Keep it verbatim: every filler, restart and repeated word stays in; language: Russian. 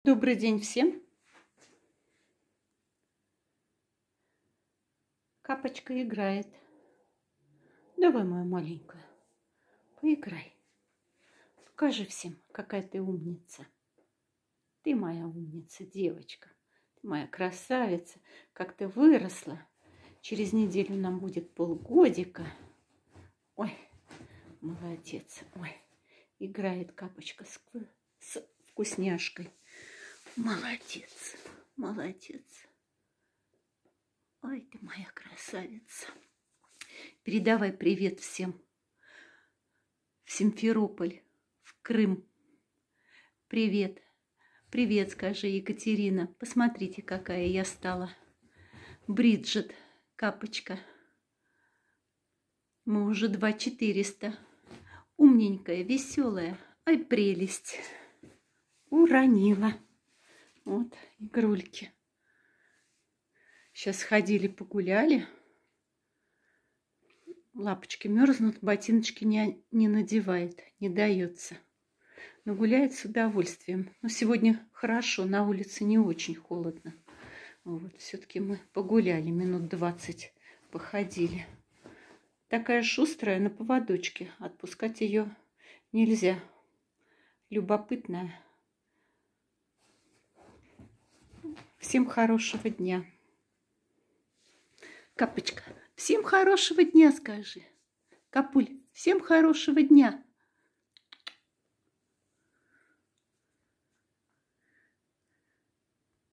Добрый день всем. Капочка играет. Давай, моя маленькая, поиграй. Покажи всем, какая ты умница. Ты моя умница, девочка. Ты моя красавица. Как ты выросла. Через неделю нам будет полгодика. Ой, молодец. Ой, играет Капочка с, с вкусняшкой. Молодец, молодец. Ой, ты моя красавица. Передавай привет всем в Симферополь, в Крым. Привет. Привет, скажи, Екатерина. Посмотрите, какая я стала. Бриджит, Капочка. Мы уже два четыреста. Умненькая, веселая. Ай, прелесть. Уронила. Вот, игрульки. Сейчас ходили, погуляли. Лапочки мерзнут, ботиночки не, не надевает, не дается. Но гуляет с удовольствием. Но сегодня хорошо, на улице не очень холодно. Вот, все-таки мы погуляли, минут двадцать походили. Такая шустрая на поводочке, отпускать ее нельзя. Любопытная. Всем хорошего дня. Капочка, всем хорошего дня, скажи. Капуль, всем хорошего дня.